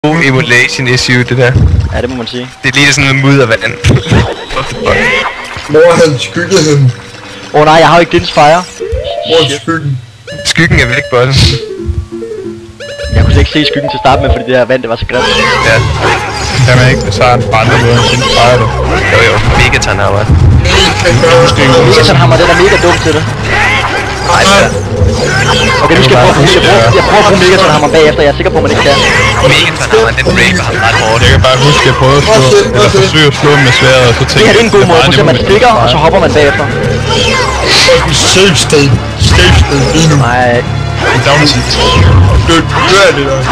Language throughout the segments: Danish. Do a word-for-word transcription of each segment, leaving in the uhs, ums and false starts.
Emulation issue, det der. Ja, det må man sige. Det er lige sådan noget muddervand. Hvor han skyggede hende? Åh oh, nej, jeg har jo ikke Dins Fire. Hvor er skyggen? Skyggen er væk, bossen. Jeg kunne slet ikke se skyggen til at starte med, fordi det her vand, det var så grimt. Ja. Kan man ikke, så er en brænde ud af sin fejl det. Jo jo, Megaton hammer. Megaton hammer, den er mega dum til det. Nej, det er. Okay, nu skal jeg prøve, jeg prøver, jeg prøver at bruge Megaton hammer bagefter, jeg er sikker på, at man ikke kan. Megaton hammer, den raper ham ret hårdt. Jeg kan bare huske, at jeg prøvede at slå, eller forsøge at slå med sværet, og så tænkte Det her det er en god måde, for man stikker, og så hopper man bagefter. Safe state. Safe state lige nu. Nej. Downside. Du dør det der.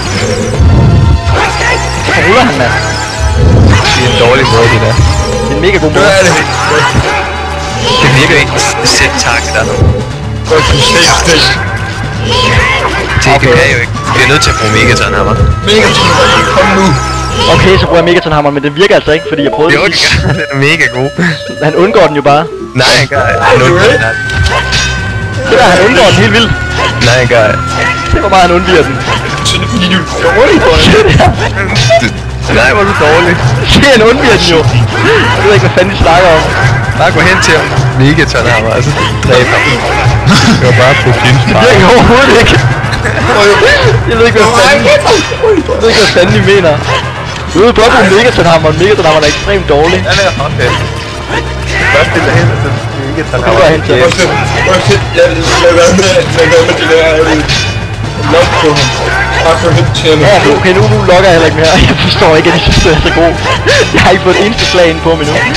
Hvorfor ruller han, mand? Det er en dårlig måde, det der. Det er en mega god måde. Dør det. Det virker ikke sæt tak der. Fucking safe state. Det kan jeg jo ikke. Vi er nødt til at bruge Megaton hammer. Megaton, kom nu. Okay, så bruger jeg Megaton hammer, men det virker altså ikke, fordi jeg prøvede Jo, det det sidst. gør den er mega god. Han undgår den jo bare. Nej, han gør han undgår den. Det der, han undgår den helt vildt. Nej, han gør Se hvor meget han undviger den. Så det er fordi du er dårlig på det. Nej, hvor er du dårlig. Se, han undviger den jo. Jeg ved ikke, hvad fanden de snakker om. Bare gå hen til ham. Megaton hammer, altså dræb ham. Det var bare på Dins Det fejl. virker overhovedet ikke. Jeg ved ikke, hvad fanden, jeg ved ikke, hvad fanden de mener. Du ved godt, at Megaton hammer, Megaton hammer er ekstremt dårlig. Ja, det er okay. Først det derhen, og så Megaton Det går hen til. Prøv at prøv at se. Ja, lad være med, lad være med det der. Lok på ham. Bare gå hen til ham. Ja, nu, okay, nu, nu logger jeg heller ikke mere. Jeg forstår ikke, at de synes, det er så god. Jeg har ikke fået et eneste slag ind på ham endnu.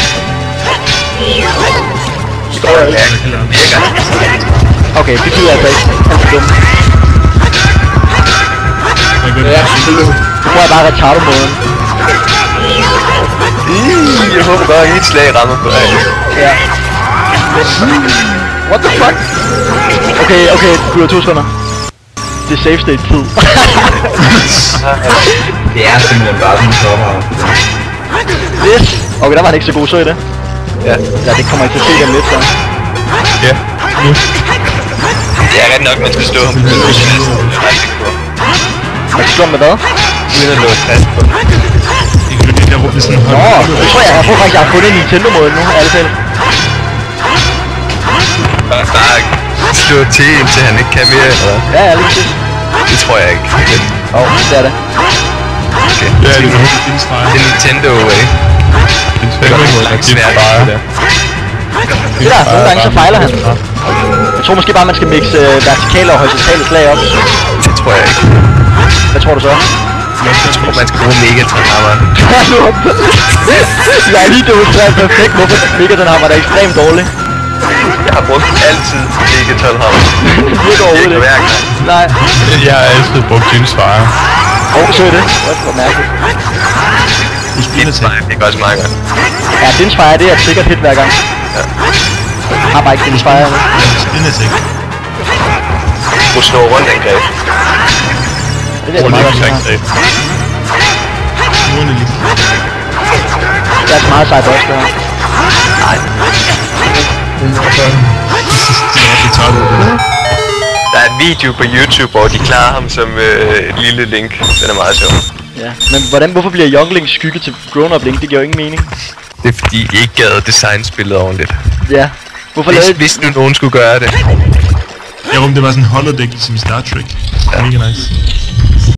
Står jeg ikke. Okay, det gider jeg altså ikke. Han er dum. Ja, selvfølgelig. Så bruger jeg bare retardo-måden. Ih, jeg håber godt, at et slag rammer på dig. Ja. What the fuck? Okay, okay, du har to sekunder. Det er safe state tid. Det er simpelthen bare sådan en sommer. Yes! Okay, der var han ikke så god, så I det? Ja. Ja, det kommer I til at se dem lidt, så. Ja, nu. Det er ret nok, man skal slå ham. Man skal slå ham med hvad? Uden at låse fast på. Ikke fordi der råbte sådan en Nå, hånd. jeg tror, jeg, jeg tror faktisk, jeg har fundet en Nintendo-måde nu, ærligt talt. Bare, bare slå til, indtil han ikke kan mere, eller hvad? Ja, ja, lige præcis. Det tror jeg ikke. Åh, oh, det er det. Okay. Ja, det er Dins fejl. Det er Nintendo way. Dins Det er fejl. godt langt svært, det der. Det der, nogle gange så fejler han. Jeg tror måske bare, man skal mixe øh, vertikale og horisontale slag op. Det tror jeg ikke. Hvad tror du så? Jeg tror, man skal bruge Megaton hammer. Jeg er lige demonstreret perfekt, hvorfor Megaton hammer er ekstremt dårlig. Jeg har brugt altid Megaton hammer. Det virker overhovedet ikke. hver gang. Nej. Jeg har altid brugt Dins fejl. Åh, oh, så er det. Det var mærkeligt. Du spiller til. Nej, det er også meget godt. Ja, Dins Fire, det er et sikkert hit hver gang. Ja. Jeg har bare ikke Dins Fire. Spiller til. Du slår rundt angreb. Det er meget godt. Det er altså meget sejt også, det her. Nej. Der er en video på YouTube, hvor de klarer ham som øh, et lille Link. Den er meget sjov. Ja, men hvordan, hvorfor bliver Younglings skygge til grown-up Link? Det giver jo ingen mening. Det er fordi, de ikke gad design spillet ordentligt. Ja. Hvorfor Hvis, lavede hvis nu nogen skulle gøre det. Ja, om det var sådan en holodeck som i Star Trek. Mega nice.